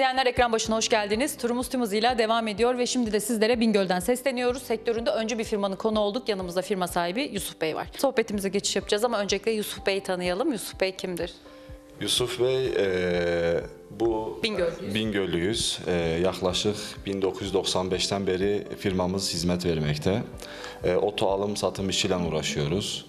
İzleyenler ekran başına hoş geldiniz. Turumuz tüm hızıyla devam ediyor ve şimdi de sizlere Bingöl'den sesleniyoruz. Sektöründe öncü bir firmanın konu olduk. Yanımızda firma sahibi Yusuf Bey var. Sohbetimize geçiş yapacağız ama öncelikle Yusuf Bey'i tanıyalım. Yusuf Bey kimdir? Yusuf Bey, bu Bingöllüyüz. Yaklaşık 1995'ten beri firmamız hizmet vermekte. Oto alım satım işiyle uğraşıyoruz.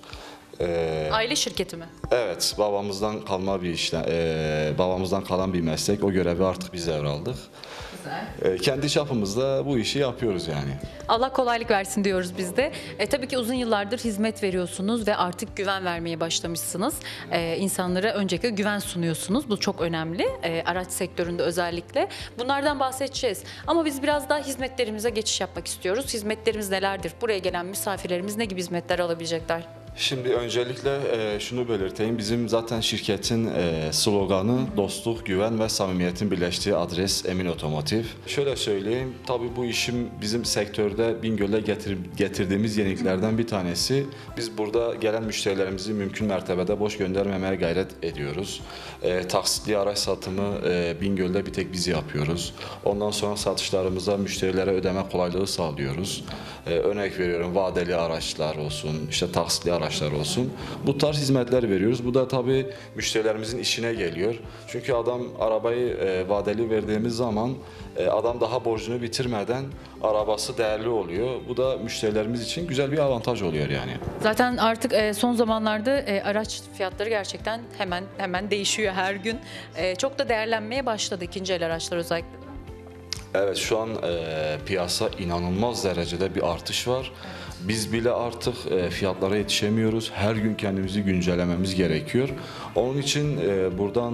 Aile şirketi mi? Evet, babamızdan kalma bir işle, babamızdan kalan bir meslek. O görevi artık biz devraldık. Güzel. Kendi çapımızda bu işi yapıyoruz yani. Allah kolaylık versin diyoruz biz de. Tabii ki uzun yıllardır hizmet veriyorsunuz ve artık güven vermeye başlamışsınız. İnsanlara öncelikle güven sunuyorsunuz. Bu çok önemli. Araç sektöründe özellikle. Bunlardan bahsedeceğiz. Ama biz biraz daha hizmetlerimize geçiş yapmak istiyoruz. Hizmetlerimiz nelerdir? Buraya gelen misafirlerimiz ne gibi hizmetler alabilecekler? Şimdi öncelikle şunu belirteyim. Bizim zaten şirketin sloganı dostluk, güven ve samimiyetin birleştiği adres Emin Otomotiv. Şöyle söyleyeyim, tabii bu işim bizim sektörde Bingöl'e getirdiğimiz yeniliklerden bir tanesi. Biz burada gelen müşterilerimizi mümkün mertebede boş göndermemeye gayret ediyoruz. Taksitli araç satımı Bingöl'de bir tek biz yapıyoruz. Ondan sonra satışlarımızda müşterilere ödeme kolaylığı sağlıyoruz. Örnek veriyorum, vadeli araçlar olsun, işte taksitli araçlar olsun. Bu tarz hizmetler veriyoruz. Bu da tabii müşterilerimizin işine geliyor. Çünkü adam arabayı vadeli verdiğimiz zaman adam daha borcunu bitirmeden arabası değerli oluyor. Bu da müşterilerimiz için güzel bir avantaj oluyor yani. Zaten artık son zamanlarda araç fiyatları gerçekten hemen değişiyor her gün. Çok da değerlenmeye başladı ikinci el araçlar özellikle. Evet, şu an piyasa inanılmaz derecede bir artış var. Biz bile artık fiyatlara yetişemiyoruz. Her gün kendimizi güncellememiz gerekiyor. Onun için buradan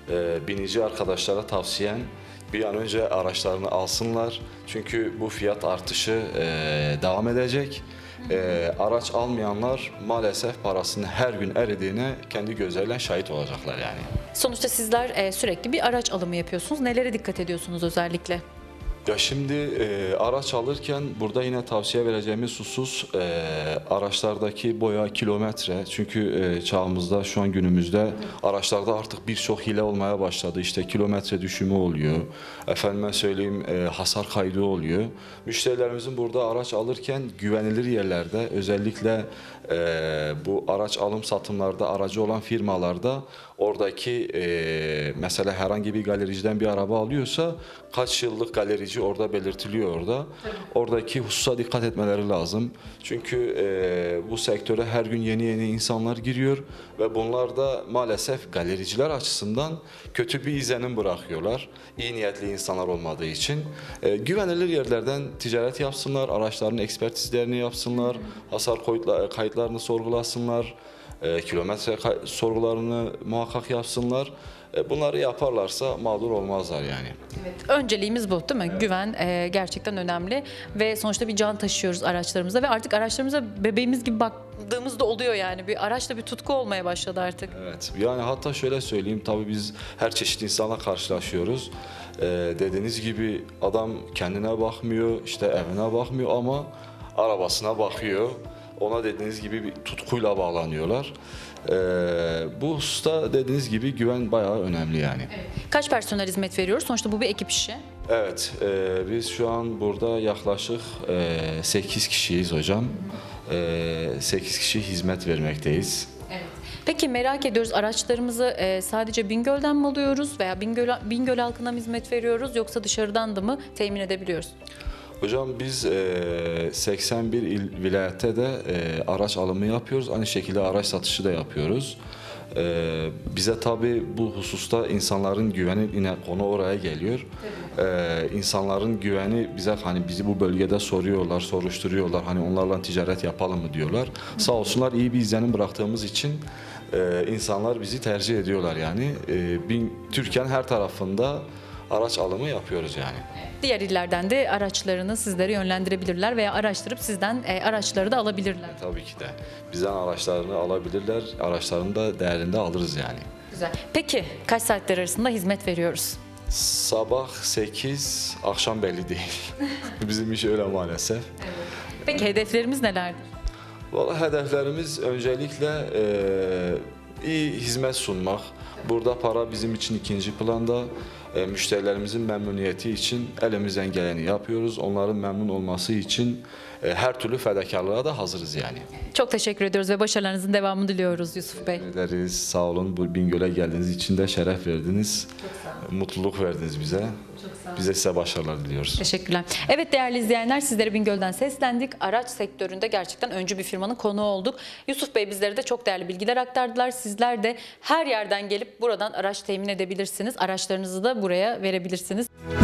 binici arkadaşlara tavsiyem bir an önce araçlarını alsınlar. Çünkü bu fiyat artışı devam edecek. Araç almayanlar maalesef parasının her gün eridiğine kendi gözleriyle şahit olacaklar yani. Sonuçta sizler sürekli bir araç alımı yapıyorsunuz. Nelere dikkat ediyorsunuz özellikle? Ya şimdi araç alırken burada yine tavsiye vereceğimiz husus araçlardaki boya, kilometre. Çünkü çağımızda şu an günümüzde araçlarda artık birçok hile olmaya başladı. İşte kilometre düşümü oluyor. Efendime söyleyeyim hasar kaydı oluyor. Müşterilerimizin burada araç alırken güvenilir yerlerde, özellikle bu araç alım satımlarda aracı olan firmalarda oradaki mesela herhangi bir galericiden bir araba alıyorsa kaç yıllık galerici orada belirtiliyor orada. Oradaki hususa dikkat etmeleri lazım. Çünkü bu sektöre her gün yeni insanlar giriyor ve bunlar da maalesef galericiler açısından kötü bir izlenim bırakıyorlar. İyi niyetli insanlar olmadığı için. Güvenilir yerlerden ticaret yapsınlar, araçların ekspertizlerini yapsınlar, hasar kayıtlarını sorgulasınlar, kilometre sorgularını muhakkak yapsınlar. Bunları yaparlarsa mağdur olmazlar yani. Evet, önceliğimiz bu değil mi? Güven gerçekten önemli ve sonuçta bir can taşıyoruz araçlarımıza ve artık araçlarımıza bebeğimiz gibi baktığımız da oluyor yani. Bir araçla bir tutku olmaya başladı artık. Evet, yani hatta şöyle söyleyeyim, tabii biz her çeşit insanla karşılaşıyoruz. Dediğiniz gibi adam kendine bakmıyor, işte evine bakmıyor ama arabasına bakıyor. Ona dediğiniz gibi bir tutkuyla bağlanıyorlar. Bu hususta dediğiniz gibi güven bayağı önemli yani. Evet. Kaç personel hizmet veriyoruz? Sonuçta bu bir ekip işi. Evet, biz şu an burada yaklaşık 8 kişiyiz hocam. 8 kişi hizmet vermekteyiz. Evet. Peki merak ediyoruz, araçlarımızı sadece Bingöl'den mi alıyoruz veya Bingöl halkına mı hizmet veriyoruz yoksa dışarıdan da mı temin edebiliyoruz? Hocam biz 81 il vilayette de araç alımı yapıyoruz. Aynı şekilde araç satışı da yapıyoruz. Bize tabii bu hususta insanların güveni yine konu oraya geliyor. İnsanların güveni bize, hani bizi bu bölgede soruyorlar, soruşturuyorlar. Hani onlarla ticaret yapalım mı diyorlar. Sağ olsunlar, iyi bir izlenim bıraktığımız için insanlar bizi tercih ediyorlar yani. Türkiye'nin her tarafında araç alımı yapıyoruz yani. Diğer illerden de araçlarını sizlere yönlendirebilirler veya araştırıp sizden araçları da alabilirler. Tabii ki de. Bizden araçlarını alabilirler, araçlarını da değerinde alırız yani. Güzel. Peki kaç saatler arasında hizmet veriyoruz? Sabah 8, akşam belli değil. Bizim iş öyle maalesef. Evet. Peki hedeflerimiz nelerdir? Vallahi hedeflerimiz öncelikle iyi hizmet sunmak. Burada para bizim için ikinci planda. müşterilerimizin memnuniyeti için elimizden geleni yapıyoruz. Onların memnun olması için her türlü fedakarlığa da hazırız yani. Çok teşekkür ediyoruz ve başarılarınızın devamını diliyoruz Yusuf Bey. Teşekkür ederiz. Sağ olun. Bu Bingöl'e geldiğiniz için de şeref verdiniz. Mutluluk verdiniz bize. Biz de size başarılar diliyoruz. Teşekkürler. Evet değerli izleyenler, sizlere Bingöl'den seslendik. Araç sektöründe gerçekten öncü bir firmanın konuğu olduk. Yusuf Bey bizlere de çok değerli bilgiler aktardılar. Sizler de her yerden gelip buradan araç temin edebilirsiniz. Araçlarınızı da buraya verebilirsiniz.